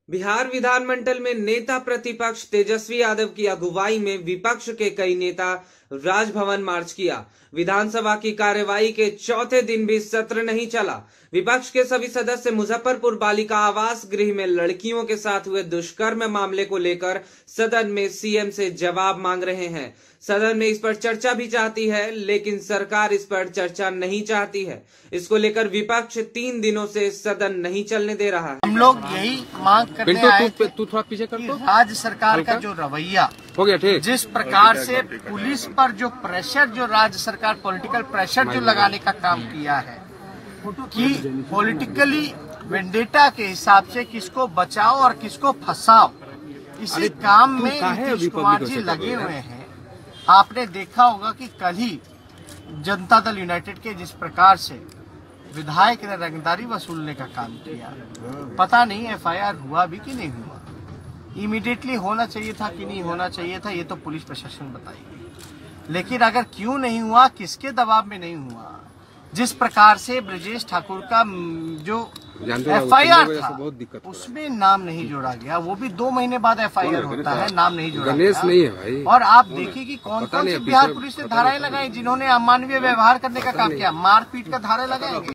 बिहार विधानमंडल में नेता प्रतिपक्ष तेजस्वी यादव की अगुवाई में विपक्ष के कई नेता राजभवन मार्च किया। विधानसभा की कार्यवाही के चौथे दिन भी सत्र नहीं चला। विपक्ष के सभी सदस्य मुजफ्फरपुर बालिका आवास गृह में लड़कियों के साथ हुए दुष्कर्म मामले को लेकर सदन में सीएम से जवाब मांग रहे हैं। सदन में इस पर चर्चा भी चाहती है, लेकिन सरकार इस पर चर्चा नहीं चाहती है। इसको लेकर विपक्ष 3 दिनों से सदन नहीं चलने दे रहा है। हम लोग यही मांग करने आए थे तू थोड़ा पीछे कर दो। राज्य सरकार का जो रवैया हो गया ठीक, जिस प्रकार से पुलिस पर जो प्रेशर, जो राज्य सरकार पॉलिटिकल प्रेशर जो लगाने का काम किया है कि पॉलिटिकली वेंडेटा के हिसाब से किसको बचाओ और किसको फंसाओ, इसी काम में नीतीश कुमार जी लगे हुए हैं। आपने देखा होगा कि कल ही जनता दल यूनाइटेड के जिस प्रकार से विधायक ने रंगदारी वसूलने का काम किया, पता नहीं एफआईआर हुआ भी कि नहीं हुआ, इमीडिएटली होना चाहिए था कि नहीं होना चाहिए था, ये तो पुलिस प्रशासन बताएगी। लेकिन अगर क्यों नहीं हुआ, किसके दबाव में नहीं हुआ, जिस प्रकार से ब्रजेश ठाकुर का जो एफआईआर था उसमें नाम नहीं जोड़ा गया, वो भी 2 महीने बाद एफआईआर होता है, नाम नहीं जोड़ा गया। नहीं है भाई। और आप देखिए कि कौन कौन सी बिहार पुलिस ने धाराएं लगाई जिन्होंने अमानवीय व्यवहार करने का काम किया, मारपीट का धारा लगाएंगे।